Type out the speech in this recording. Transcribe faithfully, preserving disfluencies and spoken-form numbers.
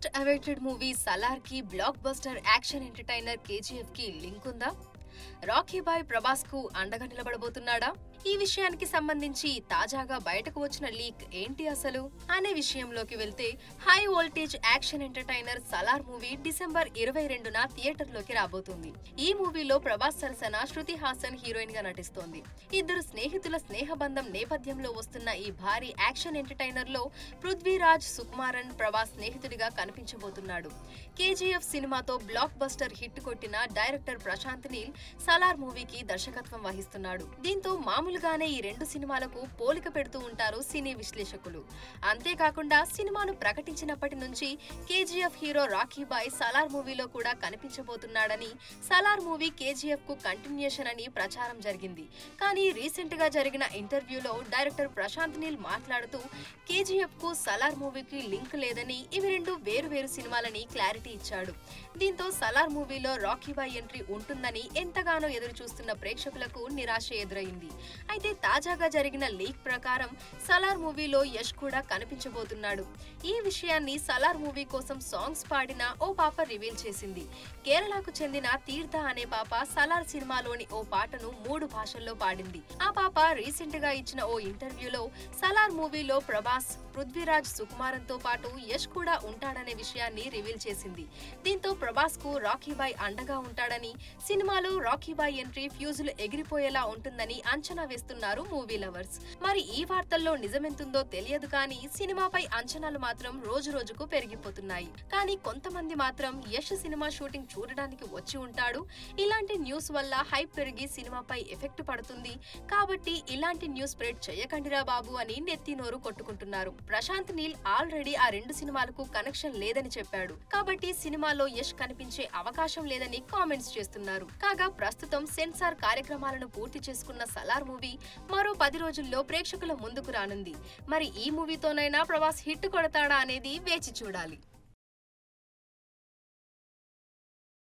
Most awaited movie Salaar కి blockbuster action entertainer KGF కి link ఉందా? రాకీ బాయ్ ప్రభాస్ కు అండగా నిలబడబోతున్నాడా? ఈ విషయానికి సంబంధించి తాజాగా బయటకు వచ్చిన లీక్ ఏంటి అసలు అనే విషయంలోకి వెళ్తే, high voltage action entertainer Salaar movie December ఇరవై రెండున థియేటర్ లోకి రాబోతుంది. ఈ మూవీలో ప్రభాస్ సరసన శృతి హాసన్ హీరోయిన్ గా నటిస్తోంది. ఇద్దరు స్నేహితుల స్నేహబంధం నేపథ్యంలో వస్తున్న ఈ భారీ యాక్షన్ ఎంటర్టైనర్ లో పృథ్వీరాజ్ సుకుమారన్ ప్రభాస్ స్నేహితుడిగా కనిపించబోతున్నాడు. కేజీఎఫ్ సినిమాతో బ్లాక్ బస్టర్ హిట్ కొట్టిన డైరెక్టర్ ప్రశాంత్ నీల్ సలార్ మూవీకి దర్శకత్వం వహిస్తున్నాడు. దీంతో మామూలుగానే ఈ రెండు సినిమాలకు పోలిక పెడుతూ ఉంటారు సినీ విశ్లేషకులు. అంతేకాకుండా సినిమాను ప్రకటించినప్పటి నుంచి KGF hero Rocky Bhai Salaar మూవీలో కూడా కనిపించబోతున్నాడని, సలార్ మూవీ కేజీఎఫ్ కు కంటిన్యూషన్ అని ప్రచారం జరిగింది. కానీ రీసెంట్ గా జరిగిన ఇంటర్వ్యూలో డైరెక్టర్ ప్రశాంత్ నీల్ మాట్లాడుతూ కేజీఎఫ్ కు సలార్ మూవీకి లింక్ లేదని, ఇవి రెండు వేరు వేరు సినిమాలని క్లారిటీ ఇచ్చాడు. దీంతో సలార్ మూవీలో రాకీ బాయ్ ఎంట్రీ ఉంటుందని ఎంతగానో ఎదురు చూస్తున్న ప్రేక్షకులకు నిరాశ ఎదురైంది. అయితే తాజాగా జరిగిన లీక్ ప్రకారం సలార్ మూవీలో యష్ కూడా కనిపించబోతున్నాడు. ఈ విషయాన్ని సలార్ మూవీ కోసం సాంగ్స్ పాడిన ఓ పాప రివీల్ చేసింది. కేరళకు చెందిన తీర్థ అనే పాప సలార్ సినిమాలోని ఓ పాటను మూడు భాషల్లో పాడింది. ఆ పాప రీసెంట్ గా ఇచ్చిన ఓ ఇంటర్వ్యూలో సలార్ మూవీలో ప్రభాస్, పృథ్వీరాజ్ సుకుమారన్ తో పాటు యష్ కూడా ఉంటాడనే విషయాన్ని రివీల్ చేసింది. దీంతో ప్రభాస్ కు రాకీ బాయ్ అండగా ఉంటాడని, సినిమాలో రాకీ బాయ్ ఎంట్రీ ఫ్యూజులు ఎగిరిపోయేలా ఉంటుందని అంచనా వేస్తున్నారు మూవీ లవర్స్. మరి ఈ వార్తల్లో నిజమెంతుందో తెలియదు కానీ సినిమాపై అంచనాలు మాత్రం రోజు రోజుకు పెరిగిపోతున్నాయి. కానీ కొంతమంది మాత్రం యష్ సినిమా షూటింగ్ చూడడానికి వచ్చి ఉంటాడు, ఇలాంటి న్యూస్ వల్ల హైప్ పెరిగి సినిమాపై ఎఫెక్ట్ పడుతుంది, కాబట్టి ఇలాంటి న్యూస్ స్ప్రెడ్ చేయకండిరా బాబు అని నెత్తి నోరు కొట్టుకుంటున్నారు. ప్రశాంత్ నీల్ ఆల్రెడీ ఆ రెండు సినిమాలకు కనెక్షన్ లేదని చెప్పాడు, కాబట్టి సినిమాలో యష్ కనిపించే అవకాశం లేదని కామెంట్స్ చేస్తున్నారు. కాగా ప్రస్తుతం సెన్సార్ కార్యక్రమాలను పూర్తి చేసుకున్న సలార్ మూవీ మరో పది రోజుల్లో ప్రేక్షకుల ముందుకు రానుంది. మరి ఈ మూవీతోనైనా ప్రభాస్ హిట్ కొడతాడా అనేది వేచి చూడాలి.